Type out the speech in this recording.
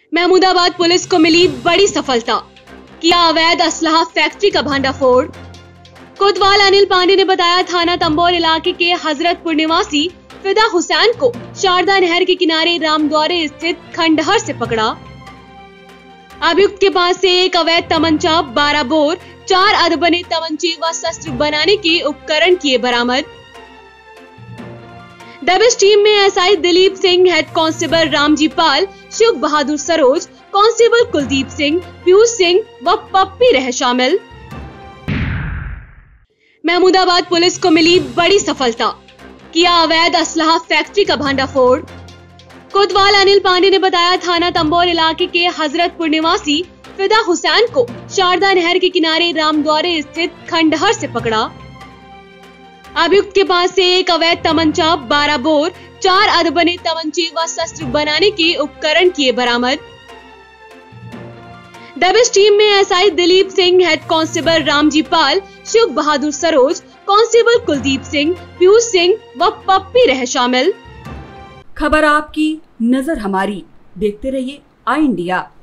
Mahmudabad police को मिली बड़ी सफलता, किया अवैध असलहा फैक्ट्री का भांडाफोड़। कोतवाल अनिल पांडे ने बताया, थाना तंबोर इलाके के हजरतपुर निवासी फिदा हुसैन को शारदा नहर के किनारे रामद्वारे स्थित खंडहर से पकड़ा। अभियुक्त के पास से एक अवैध तमंचा, 12 बोर, 4 अधबने तमंचे व शस्त्र बनाने के उपकरण किए बरामद। दबिश टीम में SI Dilip Singh, head constable Ramji Pal, Shiv Bahadur Saroj, constable Kuldeep Singh, Piyush Singh व पप्पी रहे शामिल। महमूदाबाद पुलिस को मिली बड़ी सफलता, किया अवैध असलहा फैक्ट्री का भांडाफोड़। कोतवाल अनिल पांडे ने बताया, थाना तंबोर इलाके के हजरतपुर निवासी फिदा हुसैन को शारदा नहर के किनारे रामद्वारे स्थित खंडहर से पकड़ा। अभियुक्त के पास से एक अवैध तमंचा, 12 बोर, 4 अधबने तमंचे व शस्त्र बनाने के उपकरण किए बरामद। दबिश टीम में SI Dilip Singh, head constable Ramji Pal, Shiv Bahadur Saroj, constable Kuldeep Singh, Piyush Singh व पप्पी रहे शामिल। खबर आपकी, नजर हमारी। देखते रहिए आई इंडिया।